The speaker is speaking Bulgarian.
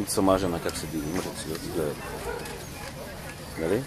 Курица мажена, как се дига, можете си да гледате. Нали?